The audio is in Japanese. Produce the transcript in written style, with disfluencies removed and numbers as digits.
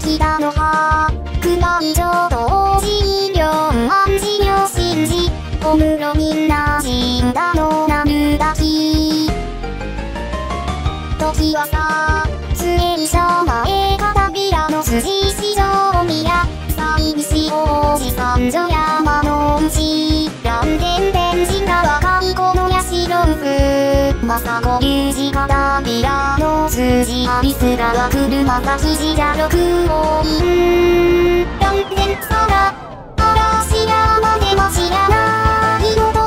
北の葉九万町同時量安事業信じ小室みんな死んだのなるだき時はさ末車前片びらの筋市場宮西西王子三女山の内蘭電天神川観光の社の府政子龍二片びらの筋アリス川車が肘じゃ六王院蘭電空嵐山でも知らないこと